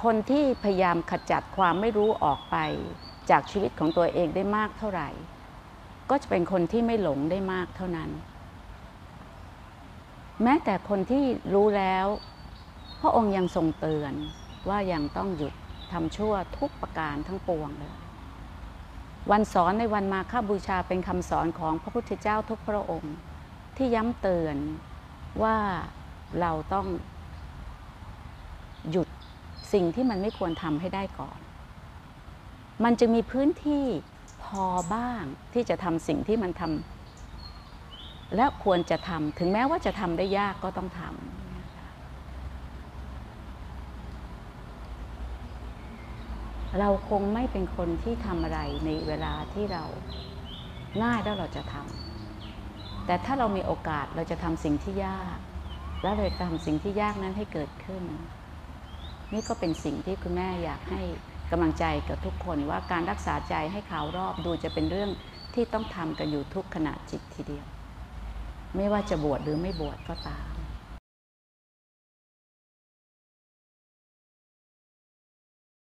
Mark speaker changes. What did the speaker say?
Speaker 1: คนที่พยายามขจัดความไม่รู้ออกไปจากชีวิตของตัวเองได้มากเท่าไหร่ก็จะเป็นคนที่ไม่หลงได้มากเท่านั้นแม้แต่คนที่รู้แล้วพระองค์ยังทรงเตือนว่ายังต้องหยุดทำชั่วทุกประการทั้งปวงเลยวันสอนในวันมาฆบูชาเป็นคำสอนของพระพุทธเจ้าทุกพระองค์ที่ย้ำเตือนว่าเราต้องหยุดสิ่งที่มันไม่ควรทำให้ได้ก่อนมันจึงมีพื้นที่พอบ้างที่จะทำสิ่งที่มันทำและควรจะทำถึงแม้ว่าจะทำได้ยากก็ต้องทำเราคงไม่เป็นคนที่ทำอะไรในเวลาที่เราง่ายแล้วเราจะทำแต่ถ้าเรามีโอกาสเราจะทำสิ่งที่ยากแล้วเราจะทำสิ่งที่ยากนั้นให้เกิดขึ้นนี่ก็เป็นสิ่งที่คุณแม่อยากให้กำลังใจกับทุกคนว่าการรักษาใจให้ขาวรอบดูจะเป็นเรื่องที่ต้องทำกันอยู่ทุกขณะจิตทีเดียวไม่ว่าจะบวชหรือไม่บวชก็ตาม